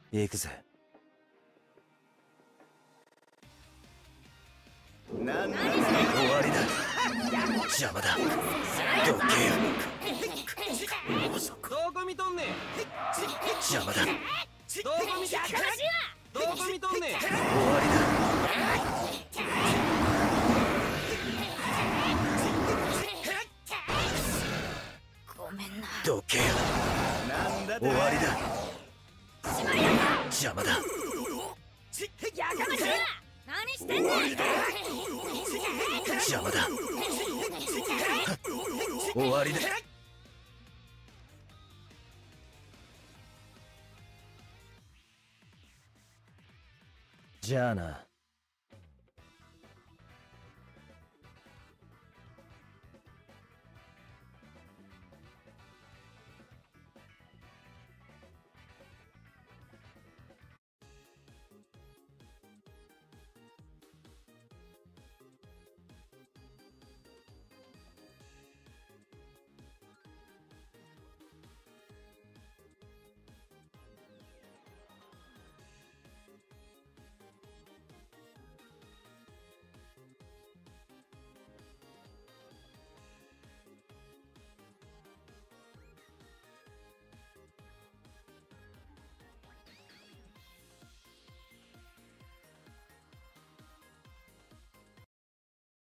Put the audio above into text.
行くぜ。 なんだ。 終わりだ。邪魔だ。どけよ。 どこ見とんねん。 邪魔だ。 どこ見とんねん。どこ見とんねん。 終わりだ。 ごめんな。 どけよ。 なんだ。 終わりだ。 しまいだ。 邪魔だ。 やかましいわ。何してんねん。 邪魔だ。終わりだ。じゃあな。